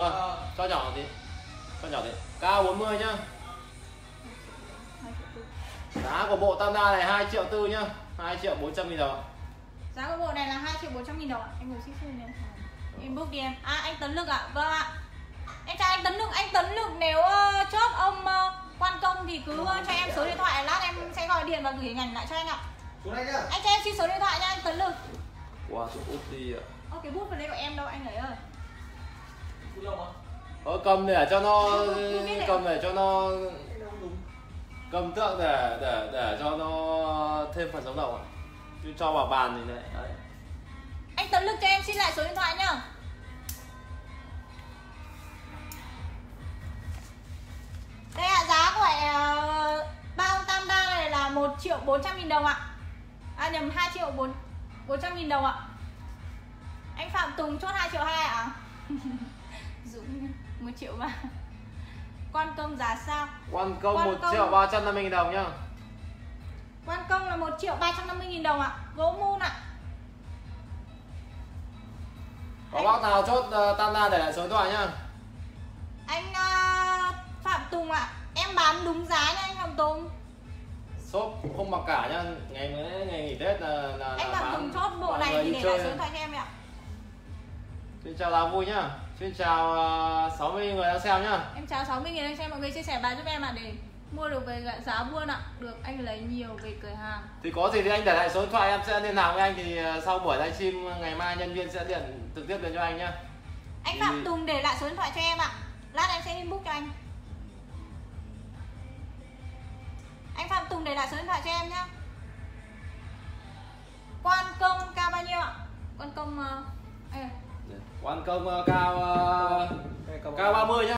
Cho nhỏ tí. Cho nhỏ tí. Cao 40 nhá. Giá của bộ Tam Đa này 2 triệu tư nhá. 2 triệu 400 nghìn đồng. Giá của bộ này là 2 triệu 400 nghìn đồng ạ. Anh ngồi xích xuyên em. Inbox đi em. À anh Tấn Lực ạ. Vâng ạ. Em chào anh Tấn Lực. Anh Tấn Lực nếu chốt ông Quan Công thì cứ cho em số điện thoại, lát em sẽ gọi điện và gửi hình ảnh lại cho anh ạ. Anh cho em xin số điện thoại nha anh Tấn Lực. Wow, số út đi ạ. Ô cái bút vào đây của em đâu anh ấy ơi. Cầm để cho nó cầm để cho nó cầm tượng để cho nó thêm phần sống động ạ. Chứ cho vào bàn thì này. Đấy. Anh Tấn Lực cho em xin lại số điện thoại nhá. Đây ạ, giá của bao Tam Đa này là 1 triệu 400 nghìn đồng ạ. À nhầm 2 triệu 400 nghìn đồng ạ. Anh Phạm Tùng chốt 2 triệu 2 ạ. Dũng 1 triệu 3. Quan Công giá sao? Quan Công 1 triệu 350 nghìn đồng nhá. Quan Công là 1 triệu 350 nghìn đồng ạ. Gỗ mun ạ. Có bác nào chốt Tam Đa để lại số điện thoại nhá. Anh Phạm Tùng ạ. Em bán đúng giá nha anh Phạm Tùng. Shop không mặc cả nhá. Ngày nghỉ Tết là anh Phạm Tùng chốt bộ này thì để lại số điện thoại cho em ạ. Xin chào Đào Vui nhá. Xin chào 60 người đang xem nhá. Em chào 60 người đang xem, mọi người chia sẻ bài giúp em ạ để mua được về giá buôn ạ. Được anh lấy nhiều về cửa hàng. Thì có gì thì anh để lại số điện thoại, em sẽ liên lạc với anh, thì sau buổi livestream ngày mai nhân viên sẽ điện trực tiếp đến cho anh nhá. Anh Phạm Tùng để lại số điện thoại cho em ạ. Lát em sẽ inbox cho anh. Anh Phạm Tùng để lại số điện thoại cho em nhá. Quan Công cao bao nhiêu ạ? Quan Công Quan Công cao 30 nhá.